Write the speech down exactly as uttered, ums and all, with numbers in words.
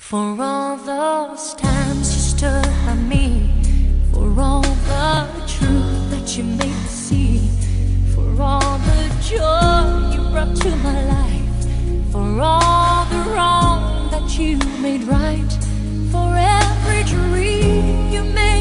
For all those times you stood by me, for all the truth that you made me see, for all the joy you brought to my life, for all the wrong that you made right, for every dream you made